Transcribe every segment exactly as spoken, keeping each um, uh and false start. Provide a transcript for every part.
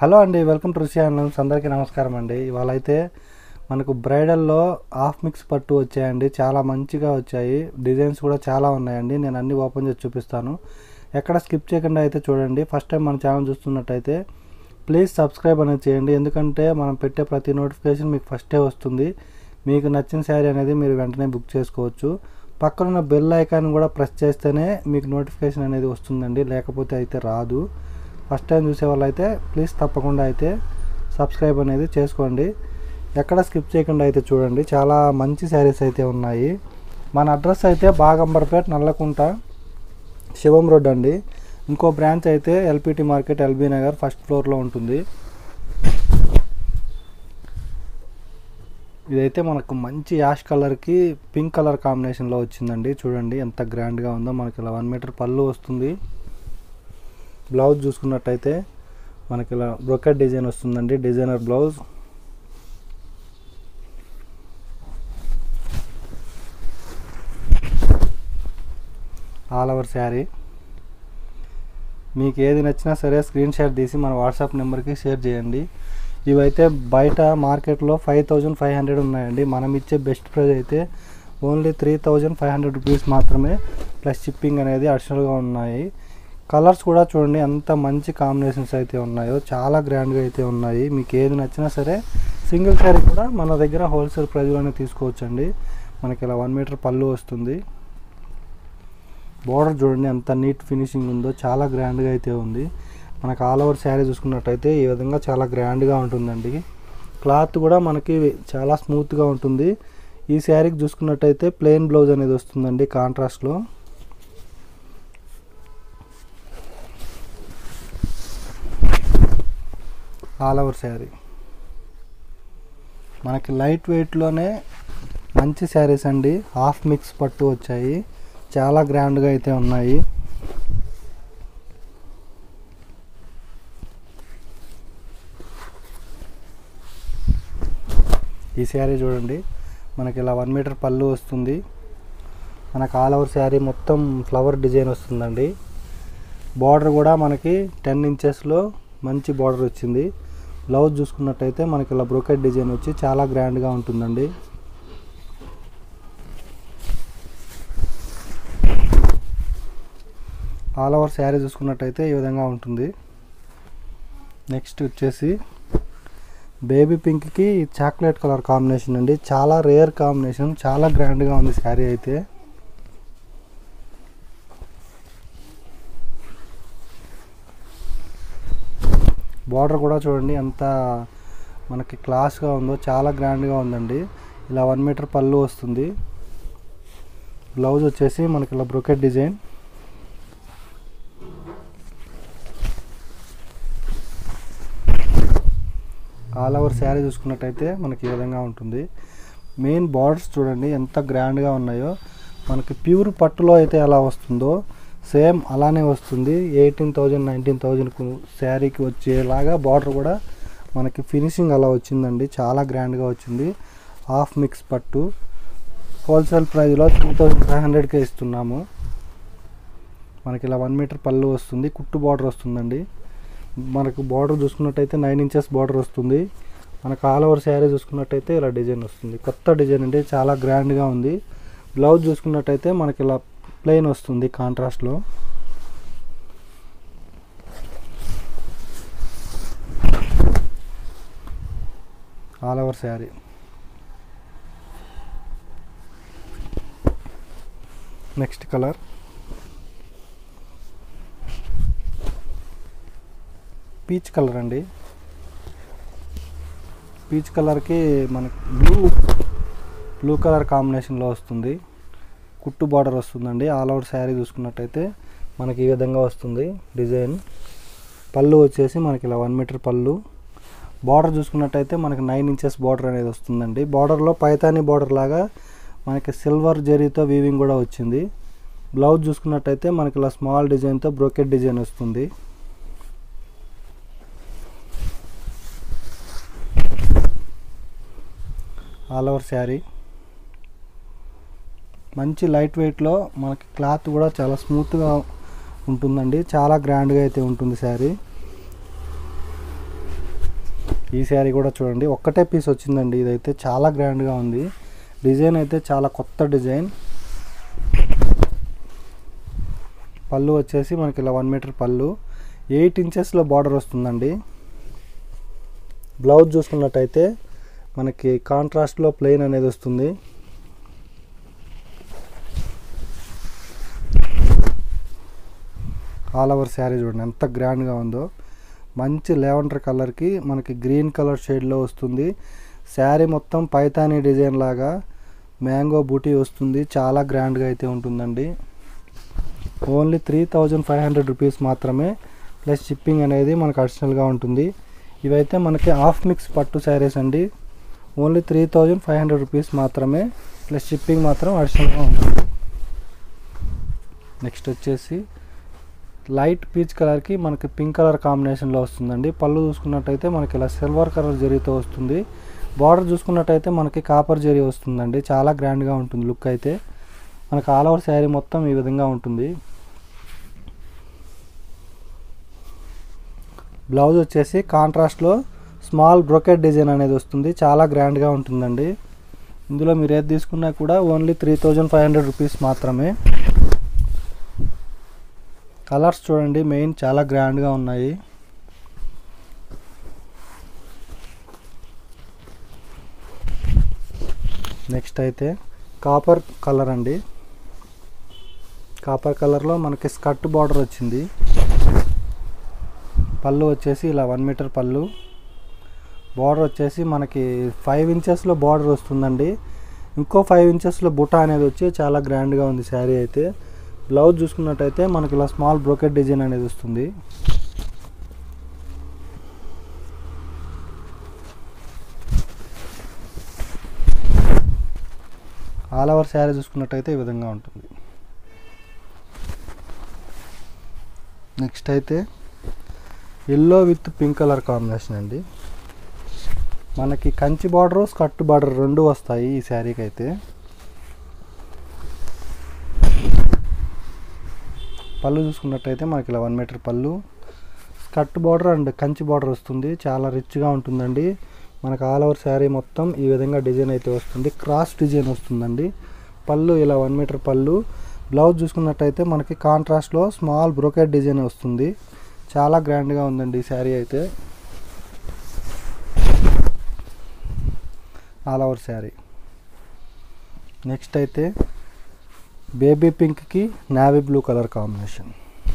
Hello అండి, welcome to Rishi handlooms. అందరికీ నమస్కారం అండి. ఇవాళ అయితే మనకు బ్రైడల్లో హాఫ్ మిక్స్ పట్టు వచ్చాయండి. చాలా మంచిగా వచ్చాయి. డిజైన్స్ కూడా చాలా ఉన్నాయండి. నేను అన్ని ఓపెన్ చేసి చూపిస్తాను. ఎక్కడ స్కిప్ చేయకుండా అయితే చూడండి. ఫస్ట్ టైం మన ఛానల్ చూస్తున్నట్టయితే ప్లీజ్ సబ్స్క్రైబ్ అనేది చేయండి. ఎందుకంటే మనం పెట్టే ప్రతి నోటిఫికేషన్ మీకు ఫస్టే వస్తుంది. మీకు నచ్చిన శారీ అనేది మీరు వెంటనే బుక్ చేసుకోవచ్చు. పక్కనున్న బెల్ ఐకాన్ కూడా ప్రెస్ చేస్తేనే మీకు నోటిఫికేషన్ అనేది వస్తుందండి, లేకపోతే అయితే రాదు. ఫస్ట్ టైం చూసే వాళ్ళు అయితే ప్లీజ్ తప్పకుండా అయితే సబ్స్క్రైబ్ అనేది చేసుకోండి. ఎక్కడ స్కిప్ చేయకుండా అయితే చూడండి. చాలా మంచి శారీస్ అయితే ఉన్నాయి. మన అడ్రస్ అయితే బాగంబర్పేట, నల్లకుంట, శివం రోడ్ అండి. ఇంకో బ్రాంచ్ అయితే LPT market, LB Nagar first ఫ్లోర్లో ఉంటుంది. ఇదైతే మనకు మంచి యాష్ కలర్కి పింక్ కలర్ కాంబినేషన్లో వచ్చిందండి. చూడండి ఎంత గ్రాండ్గా ఉందో. మనకి ఇలా వన్ మీటర్ పళ్ళు వస్తుంది. బ్లౌజ్ చూసుకున్నట్టయితే మనకి ఇలా బ్రోకెట్ డిజైన్ వస్తుందండి. Designer blouse. All over sari. మీకు ఏది నచ్చినా సరే స్క్రీన్ షాట్ తీసి మన వాట్సాప్ నెంబర్కి షేర్ చేయండి. ఇవైతే బయట మార్కెట్లో ఫైవ్ థౌజండ్ ఫైవ్ హండ్రెడ్ ఉన్నాయండి. మనం ఇచ్చే బెస్ట్ ప్రైస్ అయితే only three thousand five hundred rupees మాత్రమే, ప్లస్ షిప్పింగ్ అనేది అడిషనల్గా ఉన్నాయి. కలర్స్ కూడా చూడండి ఎంత మంచి కాంబినేషన్స్ అయితే ఉన్నాయో. చాలా గ్రాండ్గా అయితే ఉన్నాయి. మీకు ఏది నచ్చినా సరే సింగిల్ శారీ కూడా మన దగ్గర హోల్సేల్ ప్రైస్లోనే తీసుకోవచ్చండి. మనకి ఇలా వన్ మీటర్ పళ్ళు వస్తుంది. బోర్డర్ చూడండి ఎంత నీట్ ఫినిషింగ్ ఉందో. చాలా గ్రాండ్గా అయితే ఉంది. మనకు ఆల్ ఓవర్ శారీ చూసుకున్నట్టయితే ఈ విధంగా చాలా గ్రాండ్గా ఉంటుందండి. క్లాత్ కూడా మనకి చాలా స్మూత్గా ఉంటుంది. ఈ శారీకి చూసుకున్నట్టయితే ప్లెయిన్ బ్లౌజ్ అనేది వస్తుందండి కాంట్రాస్ట్లో. ఆల్ ఓవర్ శారీ మనకి లైట్ వెయిట్లోనే మంచి శారీస్ అండి. హాఫ్ మిక్స్ పట్టు వచ్చాయి. చాలా గ్రాండ్గా అయితే ఉన్నాయి. ఈ శారీ చూడండి మనకి ఇలా వన్ మీటర్ పళ్ళు వస్తుంది. మనకు ఆల్ ఓవర్ శారీ మొత్తం ఫ్లవర్ డిజైన్ వస్తుందండి. బార్డర్ కూడా మనకి టెన్ ఇంచెస్లో మంచి బార్డర్ వచ్చింది. బ్లౌజ్ చూసుకున్నట్టయితే మనకి ఇలా బ్రోకెట్ డిజైన్ వచ్చి చాలా గ్రాండ్గా ఉంటుందండి. ఆల్ ఓవర్ శారీ చూసుకున్నట్టయితే ఈ విధంగా ఉంటుంది. నెక్స్ట్ వచ్చేసి బేబీ పింక్కి చాక్లెట్ కలర్ కాంబినేషన్ అండి. చాలా రేర్ కాంబినేషన్. చాలా గ్రాండ్గా ఉంది శారీ అయితే. బార్డర్ కూడా చూడండి ఎంత మనకి క్లాస్గా ఉందో. చాలా గ్రాండ్గా ఉందండి. ఇలా వన్ మీటర్ పళ్ళు వస్తుంది. బ్లౌజ్ వచ్చేసి మనకి ఇలా brocade design. All over sari చూసుకున్నట్టయితే మనకి ఈ విధంగా ఉంటుంది. మెయిన్ బార్డర్స్ చూడండి ఎంత గ్రాండ్గా ఉన్నాయో. మనకి ప్యూర్ పట్టులో అయితే ఎలా వస్తుందో సేమ్ అలానే వస్తుంది. ఎయిటీన్ థౌజండ్ నైన్టీన్ థౌజండ్కు శారీకి వచ్చేలాగా బార్డర్ కూడా మనకి ఫినిషింగ్ అలా వచ్చిందండి. చాలా గ్రాండ్గా వచ్చింది. హాఫ్ మిక్స్ పట్టు హోల్సేల్ ప్రైస్లో టూ థౌజండ్ ఫైవ్ హండ్రెడ్కే ఇస్తున్నాము. మనకి ఇలా వన్ మీటర్ పళ్ళు వస్తుంది. కుట్టు బార్డర్ వస్తుందండి. మనకు బార్డర్ చూసుకున్నట్టయితే నైన్ ఇంచెస్ బార్డర్ వస్తుంది. మనకు ఆల్ ఓవర్ శారీ చూసుకున్నట్టయితే ఇలా డిజైన్ వస్తుంది. కొత్త డిజైన్ అండి. చాలా గ్రాండ్గా ఉంది. బ్లౌజ్ చూసుకున్నట్టయితే మనకి ఇలా ప్లెయిన్ వస్తుంది కాంట్రాస్ట్లో. All over sari. Next colour peach colour అండి. పీచ్ కలర్కి మనకి బ్లూ బ్లూ కలర్ కాంబినేషన్లో వస్తుంది. కుట్టు బార్డర్ వస్తుందండి. ఆల్ ఓవర్ శారీ చూసుకున్నట్టయితే మనకి ఈ విధంగా వస్తుంది డిజైన్. పళ్ళు వచ్చేసి మనకి ఇలా వన్ మీటర్ పళ్ళు. బార్డర్ చూసుకున్నట్టయితే మనకి నైన్ ఇంచెస్ బార్డర్ అనేది వస్తుందండి. బార్డర్లో పైతానీ బార్డర్ లాగా మనకి సిల్వర్ జరీతో వీవింగ్ కూడా వచ్చింది. బ్లౌజ్ చూసుకున్నట్టయితే మనకి ఇలా స్మాల్ డిజైన్తో బ్రోకెట్ డిజైన్ వస్తుంది. ఆల్ ఓవర్ శారీ మంచి లైట్ వెయిట్లో మనకి క్లాత్ కూడా చాలా స్మూత్గా ఉంటుందండి. చాలా గ్రాండ్గా అయితే ఉంటుంది శారీ. ఈ శారీ కూడా చూడండి, ఒక్కటే పీస్ వచ్చిందండి. ఇదైతే చాలా గ్రాండ్గా ఉంది. డిజైన్ అయితే చాలా కొత్త డిజైన్. పళ్ళు వచ్చేసి మనకి ఇలా వన్ మీటర్ పళ్ళు, ఎయిట్ ఇంచెస్లో బార్డర్ వస్తుందండి. బ్లౌజ్ చూసుకున్నట్టయితే మనకి కాంట్రాస్ట్లో ప్లెయిన్ అనేది వస్తుంది. ఆల్ ఓవర్ శారీ చూడండి ఎంత గ్రాండ్గా ఉందో. మంచి లెవెండర్ కలర్కి మనకి గ్రీన్ కలర్ షేడ్లో వస్తుంది. శారీ మొత్తం పైతానీ డిజైన్ లాగా మ్యాంగో బూటీ వస్తుంది. చాలా గ్రాండ్గా అయితే ఉంటుందండి. Only three thousand five hundred rupees మాత్రమే, ప్లస్ షిప్పింగ్ అనేది మనకు అడిషనల్గా ఉంటుంది. ఇవైతే మనకి హాఫ్ మిక్స్ పట్టు శారీస్ అండి. Only three thousand five hundred rupees మాత్రమే, ప్లస్ షిప్పింగ్ మాత్రం అడిషనల్గా ఉంటుంది. నెక్స్ట్ వచ్చేసి లైట్ పీచ్ కలర్కి మనకి పింక్ కలర్ కాంబినేషన్లో వస్తుందండి. పళ్ళు చూసుకున్నట్టయితే మనకి ఇలా సిల్వర్ కలర్ జరీతో వస్తుంది. బార్డర్ చూసుకున్నట్టయితే మనకి కాపర్ జరీ వస్తుందండి. చాలా గ్రాండ్గా ఉంటుంది లుక్ అయితే. మనకి ఆల్ ఓవర్ శారీ మొత్తం ఈ విధంగా ఉంటుంది. బ్లౌజ్ వచ్చేసి కాంట్రాస్ట్లో స్మాల్ బ్రోకెట్ డిజైన్ అనేది వస్తుంది. చాలా గ్రాండ్గా ఉంటుందండి. ఇందులో మీరు ఏది తీసుకున్నా కూడా only three thousand five hundred rupees మాత్రమే. కలర్స్ చూడండి, మెయిన్ చాలా గ్రాండ్గా ఉన్నాయి. నెక్స్ట్ అయితే కాపర్ కలర్ అండి. కాపర్ కలర్లో మనకి స్కర్ట్ బార్డర్ వచ్చింది. పళ్ళు వచ్చేసి ఇలా వన్ మీటర్ పళ్ళు. బార్డర్ వచ్చేసి మనకి ఫైవ్ ఇంచెస్లో బార్డర్ వస్తుందండి. ఇంకో ఫైవ్ ఇంచెస్లో బుట్ట అనేది వచ్చి చాలా గ్రాండ్గా ఉంది శారీ అయితే. బ్లౌజ్ చూసుకున్నట్టయితే మనకి ఇలా స్మాల్ బ్రోకెట్ డిజైన్ అనేది వస్తుంది. ఆల్ ఓవర్ శారీ చూసుకున్నట్టయితే ఈ విధంగా ఉంటుంది. నెక్స్ట్ అయితే yellow with pink colour combination అండి. మనకి కంచి బార్డర్ స్కర్ట్ బార్డర్ రెండు వస్తాయి ఈ శారీకి అయితే. పళ్ళు చూసుకున్నట్టయితే మనకి ఇలా వన్ మీటర్ పళ్ళు, skirt border and Kanchi border వస్తుంది. చాలా రిచ్గా ఉంటుందండి. మనకు ఆల్ ఓవర్ శారీ మొత్తం ఈ విధంగా డిజైన్ అయితే వస్తుంది. క్రాస్ డిజైన్ వస్తుందండి. పళ్ళు ఇలా వన్ మీటర్ పళ్ళు. బ్లౌజ్ చూసుకున్నట్టయితే మనకి కాంట్రాస్ట్లో స్మాల్ బ్రోకెట్ డిజైన్ వస్తుంది. చాలా గ్రాండ్గా ఉందండి ఈ శారీ అయితే. All over sari. నెక్స్ట్ అయితే బేబీ పింక్కి నావీ బ్లూ కలర్ కాంబినేషన్.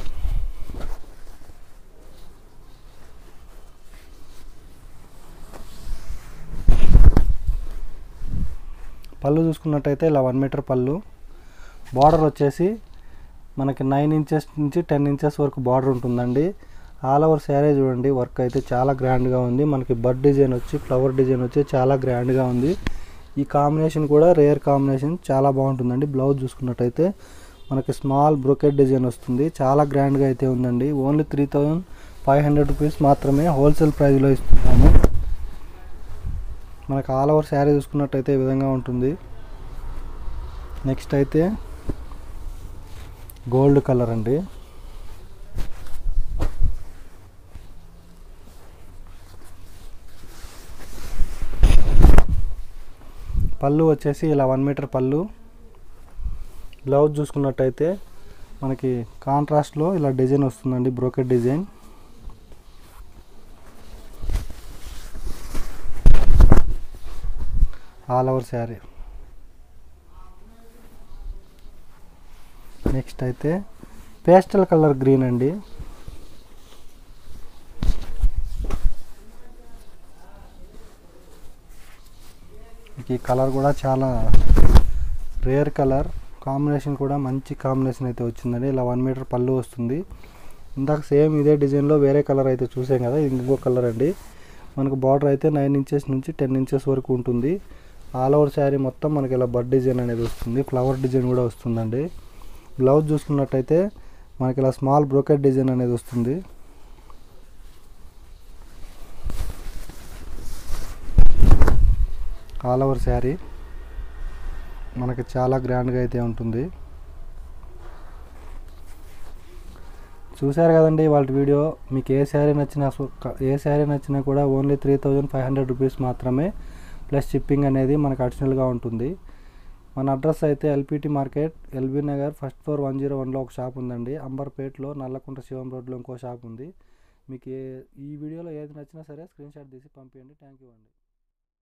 పళ్ళు చూసుకున్నట్టయితే ఇలా వన్ మీటర్ పళ్ళు. బార్డర్ వచ్చేసి మనకి నైన్ ఇంచెస్ నుంచి టెన్ ఇంచెస్ వరకు బార్డర్ ఉంటుందండి. ఆల్ ఓవర్ శారీ చూడండి, వర్క్ అయితే చాలా గ్రాండ్గా ఉంది. మనకి బర్డ్ డిజైన్ వచ్చి ఫ్లవర్ డిజైన్ వచ్చి చాలా గ్రాండ్గా ఉంది. ఈ కాంబినేషన్ కూడా రేర్ కాంబినేషన్, చాలా బాగుంటుందండి. బ్లౌజ్ చూసుకున్నట్టయితే మనకి స్మాల్ బ్రోకెట్ డిజైన్ వస్తుంది. చాలా గ్రాండ్గా అయితే ఉందండి. Only three thousand five hundred rupees మాత్రమే హోల్సేల్ ప్రైస్లో ఇస్తున్నాము. మనకు ఆల్ ఓవర్ శారీ చూసుకున్నట్టయితే ఈ విధంగా ఉంటుంది. నెక్స్ట్ అయితే గోల్డ్ కలర్ అండి. పళ్ళు వచ్చేసి ఇలా వన్ మీటర్ పళ్ళు. బ్లౌజ్ చూసుకున్నట్టయితే మనకి కాంట్రాస్ట్లో ఇలా డిజైన్ వస్తుందండి, brocade design. All over sari. Next అయితే పేస్టల్ కలర్ గ్రీన్ అండి. ఈ కలర్ కూడా చాలా రేర్ కలర్. కాంబినేషన్ కూడా మంచి కాంబినేషన్ అయితే వచ్చిందండి. ఇలా వన్ మీటర్ పళ్ళు వస్తుంది. ఇందాక సేమ్ ఇదే డిజైన్లో వేరే కలర్ అయితే చూసాం కదా, ఇది ఇంకో కలర్ అండి. మనకు బార్డర్ అయితే నైన్ ఇంచెస్ నుంచి టెన్ ఇంచెస్ వరకు ఉంటుంది. ఆల్ ఓవర్ శారీ మొత్తం మనకి ఇలా బర్డ్ డిజైన్ అనేది వస్తుంది. ఫ్లవర్ డిజైన్ కూడా వస్తుందండి. బ్లౌజ్ చూసుకున్నట్టయితే మనకి ఇలా స్మాల్ బ్రోకెట్ డిజైన్ అనేది వస్తుంది. ఆల్ ఓవర్ శారీ మనకి చాలా గ్రాండ్గా అయితే ఉంటుంది. చూశారు కదండి వాళ్ళ వీడియో. మీకు ఏ శారీ నచ్చినా ఏ శారీ నచ్చినా కూడా only three thousand five hundred rupees మాత్రమే, ప్లస్ షిప్పింగ్ అనేది మనకు అడిషనల్గా ఉంటుంది. మన అడ్రస్ అయితే LPT market, LB Nagar, first floor one zero వన్లో ఒక షాప్ ఉందండి. అంబర్పేట్లో నల్లకుంట శివం రోడ్లో ఇంకో షాప్ ఉంది. మీకు ఏ ఈ వీడియోలో ఏది నచ్చినా సరే స్క్రీన్ షాట్ తీసి పంపించండి. థ్యాంక్ యూ అండి.